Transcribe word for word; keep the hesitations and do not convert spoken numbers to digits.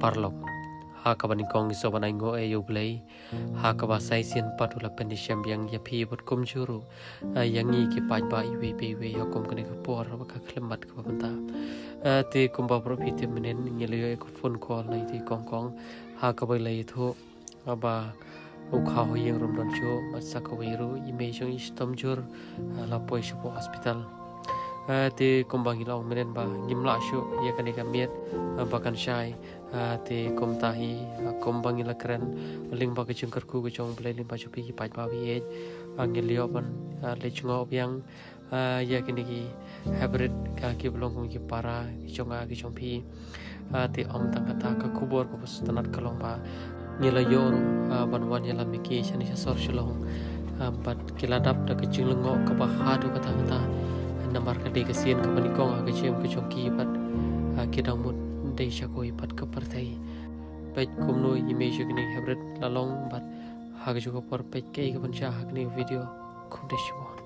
parlok ha ka bani kong so banai ngo e yo play ha ka ba sai sian patula pendisham yang ya phi bot kum churu yang ngi ki pai ba i we pe we ya kom kane ka por ba ka khlemat ka banta te kum ba pro phi te menen ngi le ko phone call lai ti kong kong ha ka ba lai tho ba u kha ho yang rom don cho ma sa ka we ru i me jong i stom jur la poi shu hospital te kumbang hilau menen ba ngimla shu ya kane ka miet bakan shai te kom tahi kumbang ila keren ling ba ke jungkar ku ke jong play ling ba chupi ki pai ba wi e angilio ban le chungo yang ya kane ki hybrid ka ki belong kong ki para ki jonga ki jompi te om tang kata ka kubur ko tanat kalong ba ngila yor ban wan yala miki chani sor shlong bat kiladap da ke jinglengo ka ba hadu kata kata namar ka de kasian ka panikong ka chem ka chongki pat kidang mut de shakoi pat ka partai pet kumno image ni hybrid lalong bat ha ka juga por pet ke ka pancha ha ni video khum de shwa